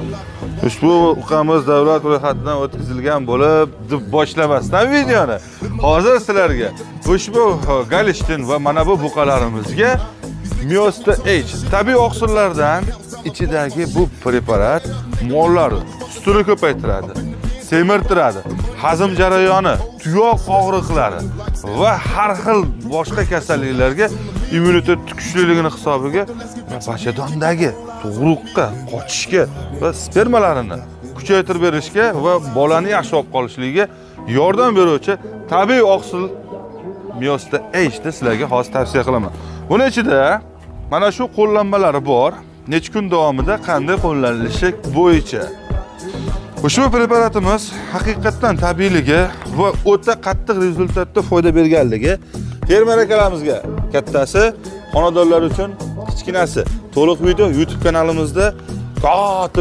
Ushbu uqamiz davlat ro'yxatidan o'tkazilgan bo'lib, deb boshlamasdan videoni. Hozir sizlarga ushbu galishtin va mana bu buqalarimizga Miosta H tabiiy oqsillardan ichidagi bu preparat mollar sutini ko'paytiradi, semirtiradi, hazm jarayoni, tuyoq og'riqlari va har xil boshqa kasalliklarga immunitet kuchliligini hisobiga bachadondagi tug'ruqqa, qochishga va spermalarini kuchaytirib berishga va bolani yaxshi olib qolishligiga yordam beruvchi tabiiy oqsil Miosta H ni sizlarga hozir tavsiya qilaman. Buning ichida mana shu qo'llanmalari bor. Necha kun davomida qanday qo'llanilishi bo'yicha. Ushbu preparatimiz haqiqatan tabiiyligi va o'ta qattiq rezultatda foyda berganligi fermer akalarimizga kattasi, xonadonlar uchun kichkinasi. To'liq video YouTube kanalimizda